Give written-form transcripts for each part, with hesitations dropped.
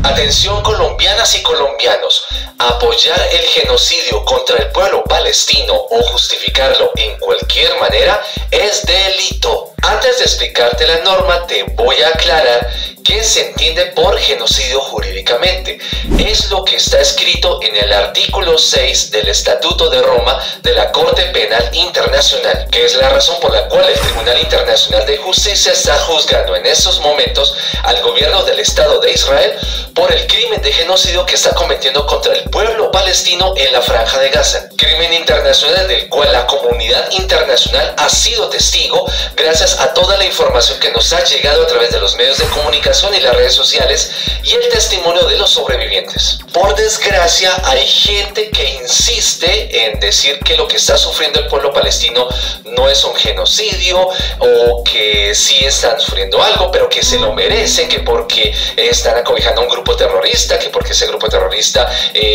Atención colombianas y colombianos, apoyar el genocidio contra el pueblo palestino o justificarlo en cualquier manera es delito. Antes de explicarte la norma, te voy a aclarar qué se entiende por genocidio jurídicamente. Es lo que está escrito en el artículo 6 del Estatuto de Roma de la Corte Penal Internacional, que es la razón por la cual el Tribunal Internacional de Justicia está juzgando en estos momentos al gobierno del Estado de Israel por el crimen de genocidio que está cometiendo contra el pueblo palestino en la Franja de Gaza. Crimen internacional del cual la comunidad internacional ha sido testigo gracias a toda la información que nos ha llegado a través de los medios de comunicación y las redes sociales y el testimonio de los sobrevivientes. Por desgracia, hay gente que insiste en decir que lo que está sufriendo el pueblo palestino no es un genocidio o que sí están sufriendo algo, pero que se lo merecen, que porque están acobijando a un grupo terrorista, que porque ese grupo terrorista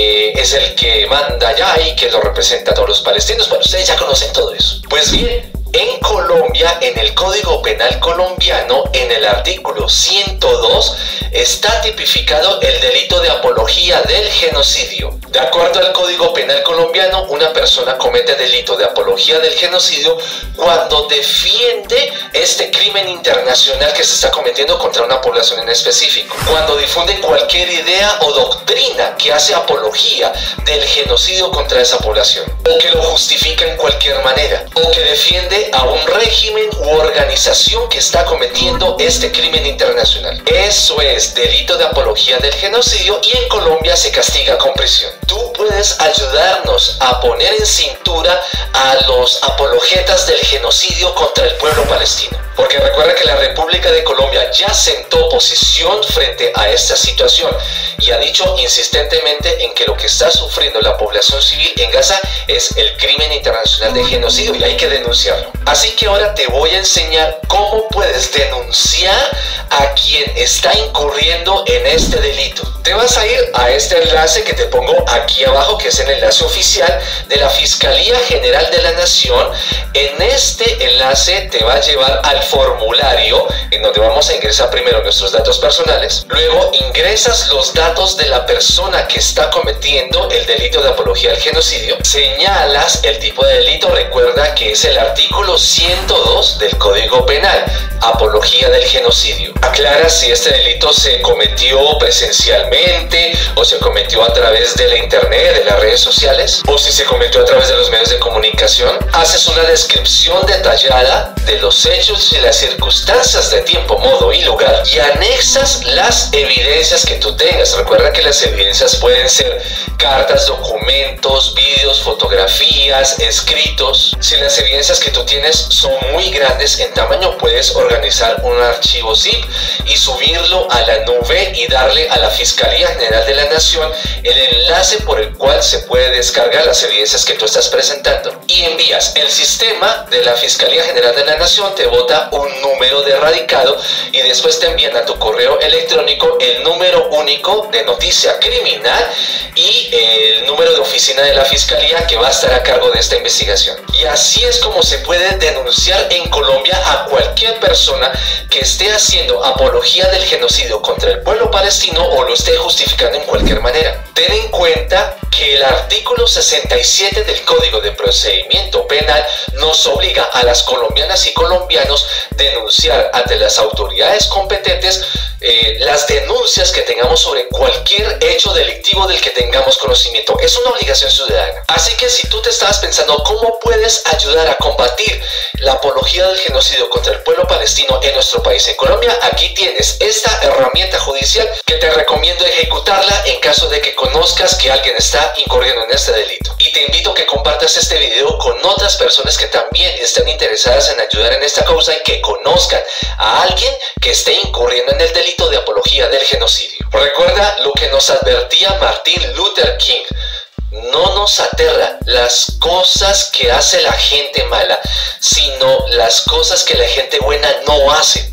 es el que manda allá y que lo representa a todos los palestinos. Bueno, ustedes ya conocen todo eso. Pues bien, en Colombia, en el Código Penal colombiano, en el artículo 102, está tipificado el delito de apología del genocidio. De acuerdo al Código Penal colombiano, una persona comete delito de apología del genocidio cuando defiende este crimen internacional que se está cometiendo contra una población en específico, cuando difunde cualquier idea o doctrina que hace apología del genocidio contra esa población, o que lo justifica en cualquier manera, o que defiende a un régimen u organización que está cometiendo este crimen internacional. Eso es delito de apología del genocidio y en Colombia se castiga con prisión. Tú puedes ayudarnos a poner en cintura a los apologetas del genocidio contra el pueblo palestino. Porque recuerda que la República de Colombia ya sentó posición frente a esta situación y ha dicho insistentemente en que lo que está sufriendo la población civil en Gaza es el crimen internacional de genocidio y hay que denunciarlo. Así que ahora te voy a enseñar cómo puedes denunciar a quien está incurriendo en este delito. Te vas a ir a este enlace que te pongo aquí abajo, que es el enlace oficial de la Fiscalía General de la Nación. En este enlace te va a llevar al formulario en donde vamos a ingresar primero nuestros datos personales, luego ingresas los datos de la persona que está cometiendo el delito de apología al genocidio, señalas el tipo de delito, recuerda que es el artículo 102 del Código Penal, apología del genocidio. Aclara si este delito se cometió presencialmente o se cometió a través de la internet, de las redes sociales, o si se cometió a través de los medios de comunicación. Haces una descripción detallada de los hechos y las circunstancias de tiempo, modo y lugar y anexas las evidencias que tú tengas. Recuerda que las evidencias pueden ser cartas, documentos, vídeos, fotografías, escritos. Si las evidencias que tú tienes son muy grandes en tamaño, puedes organizar un archivo zip y subirlo a la nube y darle a la Fiscalía General de la Nación el enlace por el cual se puede descargar las evidencias que tú estás presentando y envías. El sistema de la Fiscalía General de la Nación te bota un número de radicado y después te envían a tu correo electrónico el número único de noticia criminal y el número de oficina de la Fiscalía que va a estar a cargo de esta investigación. Y así es como se puede denunciar en Colombia a cualquier persona que esté haciendo apología del genocidio contra el pueblo palestino o lo esté justificando en cualquier manera. Ten en cuenta que el artículo 67 del Código de Procedimiento Penal nos obliga a las colombianas y colombianos denunciar ante las autoridades competentes las denuncias que tengamos sobre cualquier hecho delictivo del que tengamos conocimiento. Es una obligación ciudadana. Así que si tú te estabas pensando cómo puedes ayudar a combatir la apología del genocidio contra el pueblo palestino en nuestro país, en Colombia, aquí tienes esta herramienta judicial que te recomiendo ejecutarla en caso de que conozcas que alguien está incurriendo en este delito. Y te invito a que compartas este video con otras personas que también están interesadas en ayudar en esta causa y que conozcan a alguien que esté incurriendo en el delito de apología del genocidio. Recuerda lo que nos advertía Martin Luther King: no nos aterra las cosas que hace la gente mala, sino las cosas que la gente buena no hace.